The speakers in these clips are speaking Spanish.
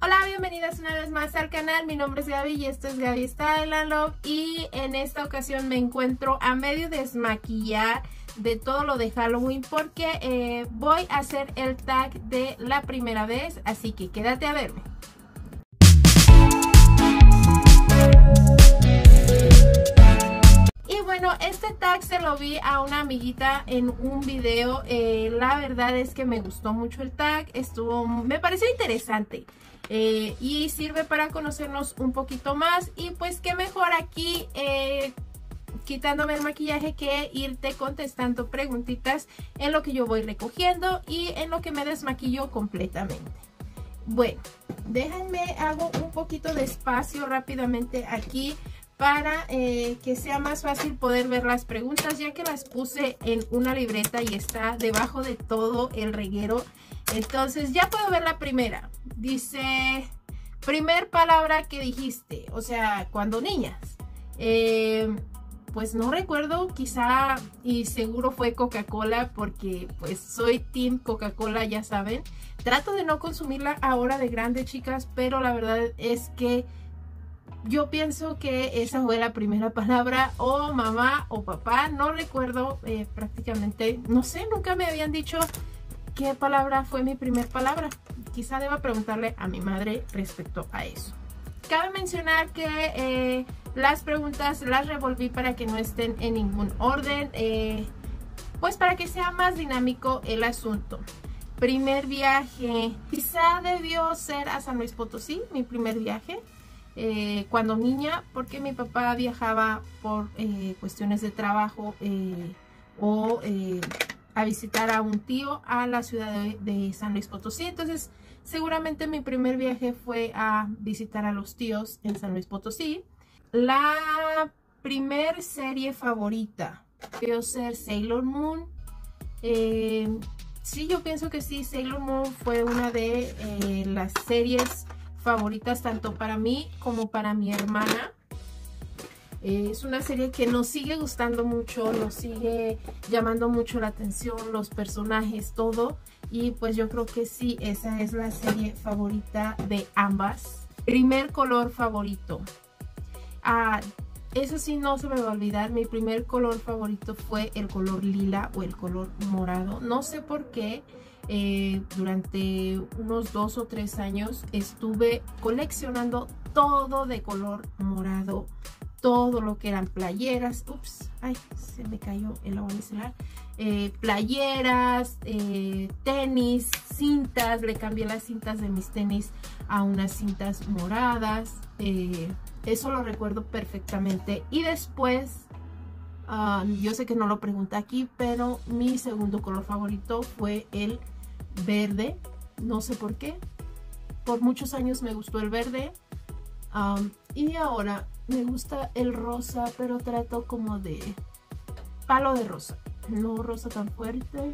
Hola, bienvenidas una vez más al canal. Mi nombre es Gaby y esto es Gaby Style and Love. Y en esta ocasión me encuentro a medio desmaquillar de todo lo de Halloween porque voy a hacer el tag de la primera vez, así que quédate a verme. Y bueno, este tag se lo vi a una amiguita en un video. La verdad es que me gustó mucho el tag, me pareció interesante. Y sirve para conocernos un poquito más. Y pues qué mejor aquí quitándome el maquillaje que irte contestando preguntitas en lo que yo voy recogiendo y en lo que me desmaquillo completamente. Bueno, déjenme hago un poquito de espacio rápidamente aquí para que sea más fácil poder ver las preguntas, ya que las puse en una libreta y está debajo de todo el reguero. Entonces ya puedo ver la primera. Dice, primer palabra que dijiste, o sea, cuando niñas. Pues no recuerdo, quizá y seguro fue Coca-Cola, porque pues soy team Coca-Cola, ya saben. Trato de no consumirla ahora de grande, chicas, pero la verdad es que yo pienso que esa fue la primera palabra, o mamá o papá, no recuerdo prácticamente, no sé, nunca me habían dicho qué palabra fue mi primer palabra. Quizá deba preguntarle a mi madre respecto a eso. Cabe mencionar que las preguntas las revolví para que no estén en ningún orden, pues para que sea más dinámico el asunto. Primer viaje, quizá debió ser a San Luis Potosí, mi primer viaje. Cuando niña, porque mi papá viajaba por cuestiones de trabajo o a visitar a un tío a la ciudad de San Luis Potosí. Entonces seguramente mi primer viaje fue a visitar a los tíos en San Luis Potosí. La primer serie favorita debió ser Sailor Moon. Sí, yo pienso que sí, Sailor Moon fue una de las series favoritas tanto para mí como para mi hermana. Es una serie que nos sigue gustando mucho, nos sigue llamando mucho la atención, los personajes, todo. Y pues yo creo que sí, esa es la serie favorita de ambas. Primer color favorito. Eso sí no se me va a olvidar, mi primer color favorito fue el color lila o el color morado. No sé por qué. Durante unos 2 o 3 años estuve coleccionando todo de color morado, todo lo que eran playeras, ups, ay, se me cayó el agua micelar, playeras, tenis, cintas, le cambié las cintas de mis tenis a unas cintas moradas, eso lo recuerdo perfectamente. Y después, yo sé que no lo pregunté aquí, pero mi segundo color favorito fue el verde, no sé por qué, por muchos años me gustó el verde, y ahora me gusta el rosa, pero trato como de palo de rosa, no rosa tan fuerte,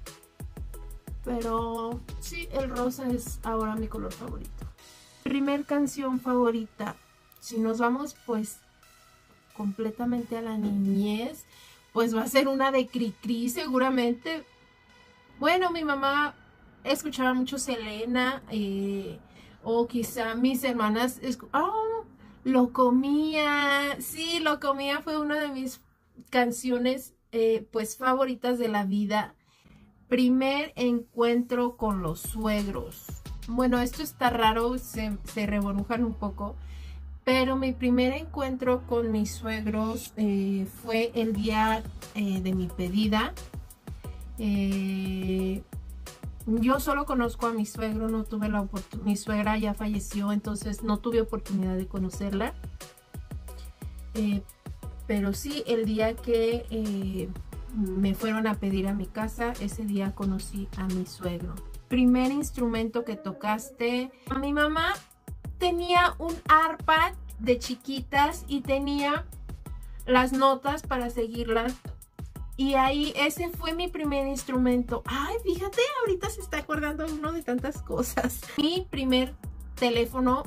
pero sí, el rosa es ahora mi color favorito. Primer canción favorita, si nos vamos pues completamente a la niñez, pues va a ser una de Cricri seguramente. Bueno, mi mamá escuchaba mucho Selena, o quizá mis hermanas, Lo Comía, sí, Lo Comía fue una de mis canciones pues favoritas de la vida. Primer encuentro con los suegros. Bueno, esto está raro, se reburujan un poco, pero mi primer encuentro con mis suegros fue el día de mi pedida. Yo solo conozco a mi suegro, no tuve la oportunidad, mi suegra ya falleció, entonces no tuve oportunidad de conocerla. Pero sí, el día que me fueron a pedir a mi casa, ese día conocí a mi suegro. Primer instrumento que tocaste. Mi mamá tenía un arpa de chiquitas y tenía las notas para seguirlas. Y ahí ese fue mi primer instrumento. Ay, fíjate, ahorita se está acordando uno de tantas cosas. Mi primer teléfono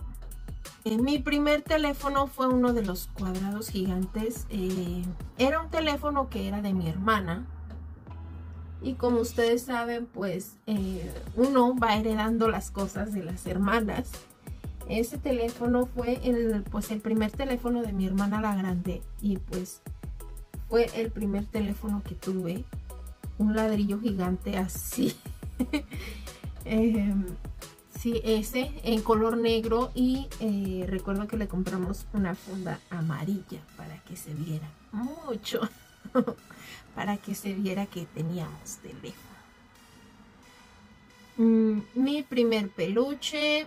fue uno de los cuadrados gigantes. Era un teléfono que era de mi hermana. Y como ustedes saben, pues uno va heredando las cosas de las hermanas. Ese teléfono fue el primer teléfono de mi hermana la grande, y pues fue el primer teléfono que tuve, un ladrillo gigante así. Sí, ese en color negro, y recuerdo que le compramos una funda amarilla para que se viera mucho, para que se viera que teníamos teléfono. Mi primer peluche,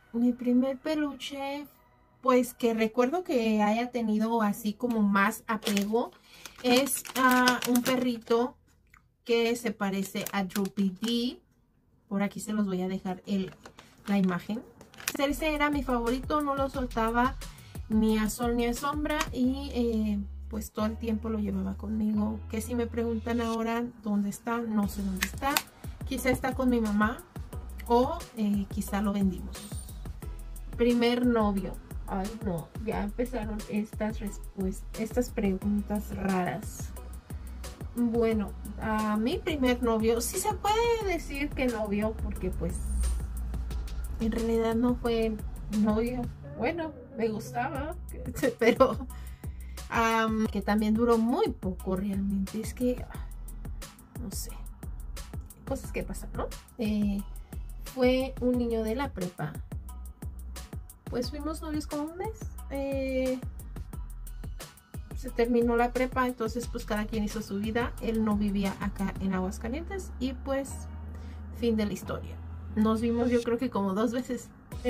pues que recuerdo que haya tenido así como más apego, es un perrito que se parece a Droopy D. Por aquí se los voy a dejar la imagen. Ese era mi favorito, no lo soltaba ni a sol ni a sombra, y pues todo el tiempo lo llevaba conmigo. Que si me preguntan ahora dónde está, no sé dónde está. Quizá está con mi mamá, o quizá lo vendimos. Primer novio. Ay, no, ya empezaron estas preguntas raras. Bueno, a mi primer novio, sí se puede decir que novio, porque pues en realidad no fue novio. Bueno, me gustaba, pero que también duró muy poco realmente. Es que, no sé, cosas que pasan, ¿no? Fue un niño de la prepa. Pues fuimos novios como un mes. Se terminó la prepa, entonces pues cada quien hizo su vida. Él no vivía acá en Aguascalientes, y pues fin de la historia. Nos vimos yo creo que como 2 veces.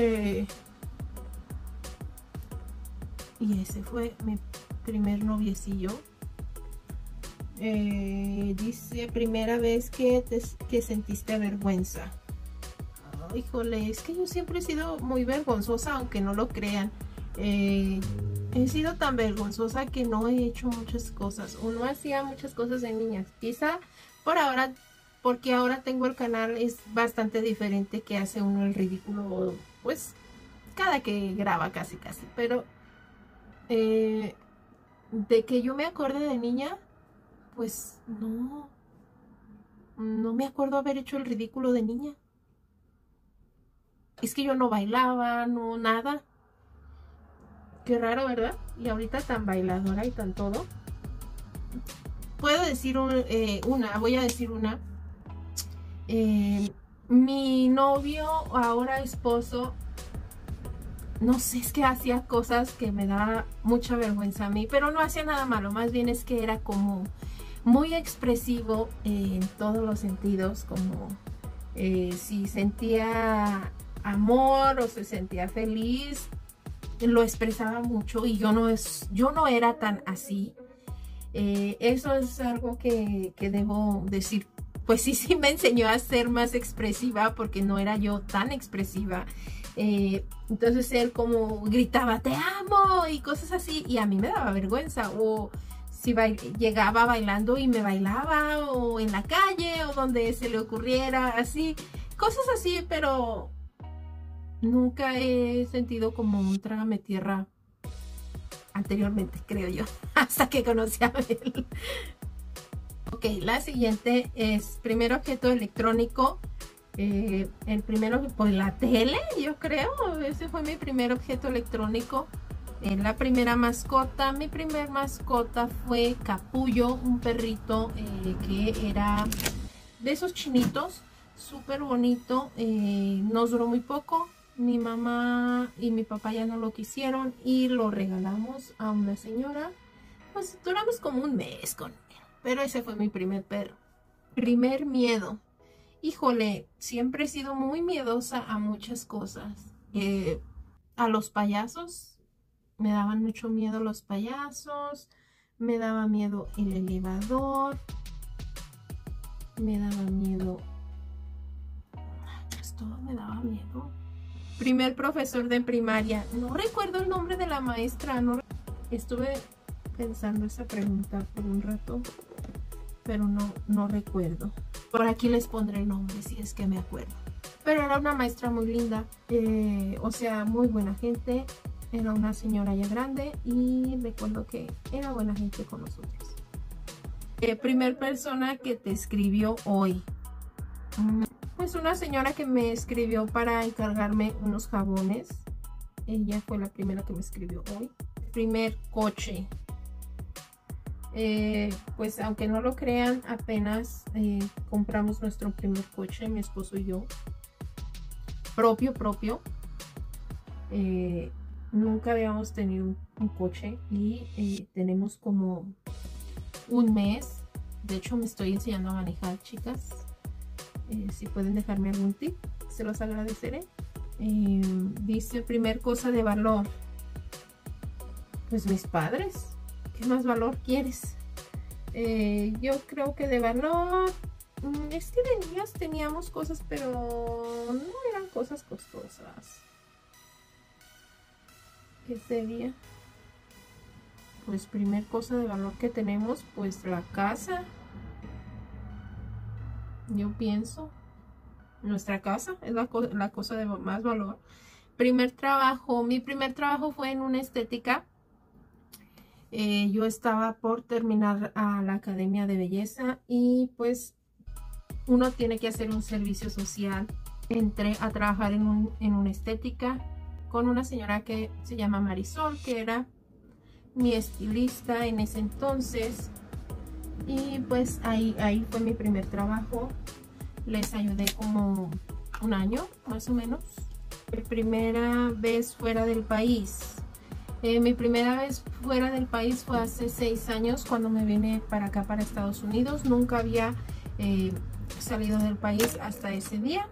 Y ese fue mi primer noviecillo. Dice, primera vez que sentiste vergüenza. Oh, híjole, es que yo siempre he sido muy vergonzosa, aunque no lo crean. He sido tan vergonzosa que no he hecho muchas cosas, o no hacía muchas cosas de niña. Quizá por ahora, porque ahora tengo el canal, es bastante diferente, que hace uno el ridículo, pues cada que graba casi. Pero de que yo me acuerde de niña, pues no me acuerdo haber hecho el ridículo de niña. Es que yo no bailaba, no nada. Qué raro, ¿verdad? Y ahorita tan bailadora y tan todo. Puedo decir voy a decir una. Mi novio, ahora esposo, no sé, es que hacía cosas que me daba mucha vergüenza a mí, pero no hacía nada malo, más bien es que era como muy expresivo en todos los sentidos, como si sentía amor o se sentía feliz, lo expresaba mucho, y yo no era tan así. Eso es algo que debo decir, pues sí me enseñó a ser más expresiva, porque no era yo tan expresiva. Entonces él como gritaba te amo y cosas así, y a mí me daba vergüenza. O si llegaba bailando y me bailaba, o en la calle, o donde se le ocurriera, así, cosas así. Pero nunca he sentido como un trágame tierra anteriormente, creo yo, hasta que conocí a él. Ok, la siguiente es primer objeto electrónico. El primero, pues la tele, yo creo. Ese fue mi primer objeto electrónico. La primera mascota, mi primer mascota fue Capullo, un perrito que era de esos chinitos, súper bonito. Nos duró muy poco. Mi mamá y mi papá ya no lo quisieron y lo regalamos a una señora. Pues duramos como un mes con él. Pero ese fue mi primer perro. Primer miedo. Híjole, siempre he sido muy miedosa a muchas cosas. A los payasos. Me daban mucho miedo los payasos. Me daba miedo el elevador. Me daba miedo. Pues todo me daba miedo. Primer profesor de primaria. No recuerdo el nombre de la maestra. Estuve pensando esa pregunta por un rato, pero no recuerdo. Por aquí les pondré el nombre si es que me acuerdo. Pero era una maestra muy linda, o sea, muy buena gente. Era una señora ya grande y recuerdo que era buena gente con nosotros. Primer persona que te escribió hoy. Pues una señora que me escribió para encargarme unos jabones. ella fue la primera que me escribió hoy. Primer coche. Pues aunque no lo crean, apenas compramos nuestro primer coche, mi esposo y yo. Propio. Nunca habíamos tenido un coche y tenemos como un mes. De hecho, me estoy enseñando a manejar, chicas. Si pueden dejarme algún tip, se los agradeceré. Dice, primer cosa de valor. Pues mis padres. ¿Qué más valor quieres? Yo creo que de valor... es que de niños teníamos cosas, pero no eran cosas costosas. ¿Qué sería? Pues primer cosa de valor que tenemos, pues la casa. Yo pienso. Nuestra casa es la cosa de más valor. Primer trabajo. Mi primer trabajo fue en una estética. Yo estaba por terminar a la academia de belleza y pues uno tiene que hacer un servicio social. Entré a trabajar en una estética con una señora que se llama Marisol, que era mi estilista en ese entonces. Y pues ahí fue mi primer trabajo. Les ayudé como un año más o menos. Mi primera vez fuera del país. Mi primera vez fuera del país fue hace 6 años cuando me vine para acá, para Estados Unidos. Nunca había salido del país hasta ese día.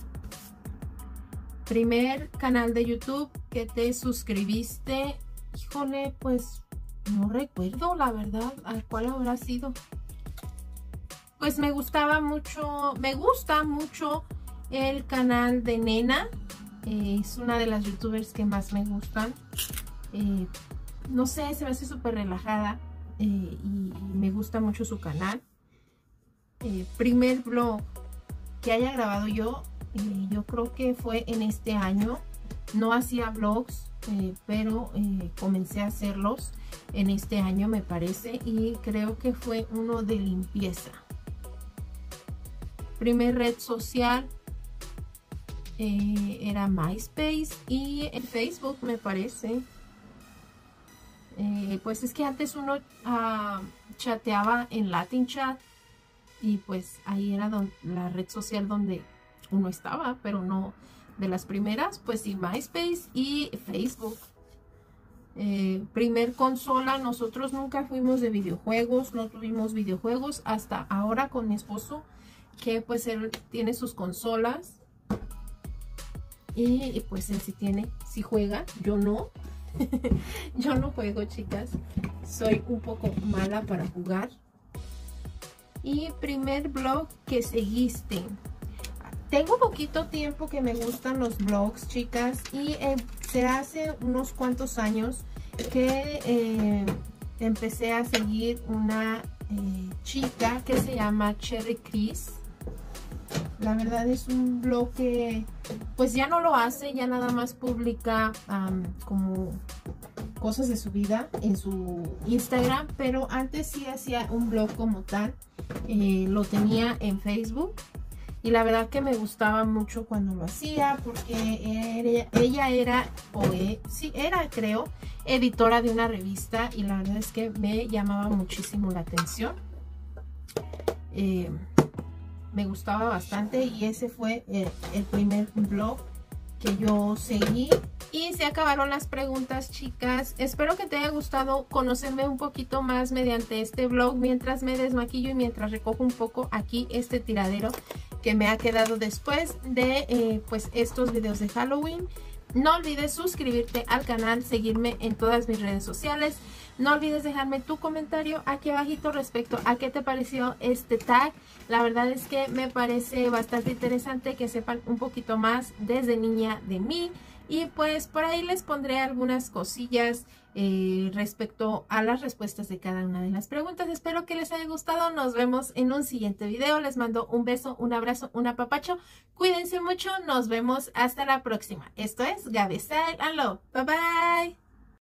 Primer canal de YouTube que te suscribiste. Híjole, pues no recuerdo la verdad a cuál habrá sido. Pues me gusta mucho el canal de Nena. Es una de las youtubers que más me gustan. No sé, se me hace súper relajada y me gusta mucho su canal. Primer vlog que haya grabado yo creo que fue en este año. No hacía vlogs, pero comencé a hacerlos en este año, me parece, y creo que fue uno de limpieza. Primer red social era MySpace y en Facebook, me parece. Pues es que antes uno chateaba en Latin Chat y pues ahí era la red social donde uno estaba, pero no de las primeras. Pues sí, MySpace y Facebook. Primer consola, nosotros nunca fuimos de videojuegos, no tuvimos videojuegos hasta ahora con mi esposo, que pues él tiene sus consolas y pues él sí juega, yo no. Yo no juego, chicas, soy un poco mala para jugar. Y primer blog que seguiste. Tengo poquito tiempo que me gustan los blogs, chicas, y se hace unos cuantos años que empecé a seguir una chica que se llama Cherry Chris. La verdad es un blog que pues ya no lo hace, ya nada más publica como cosas de su vida en su Instagram, pero antes sí hacía un blog como tal. Lo tenía en Facebook y la verdad que me gustaba mucho cuando lo hacía, porque ella era, creo, editora de una revista, y la verdad es que me llamaba muchísimo la atención. Me gustaba bastante y ese fue el primer blog que yo seguí. Y se acabaron las preguntas, chicas. Espero que te haya gustado conocerme un poquito más mediante este vlog mientras me desmaquillo y mientras recojo un poco aquí este tiradero que me ha quedado después de pues estos videos de Halloween. No olvides suscribirte al canal, seguirme en todas mis redes sociales. No olvides dejarme tu comentario aquí abajito respecto a qué te pareció este tag. La verdad es que me parece bastante interesante que sepan un poquito más desde niña de mí. Y pues por ahí les pondré algunas cosillas respecto a las respuestas de cada una de las preguntas. Espero que les haya gustado. Nos vemos en un siguiente video. Les mando un beso, un abrazo, un apapacho. Cuídense mucho. Nos vemos hasta la próxima. Esto es Gaby Style and Love. Bye bye.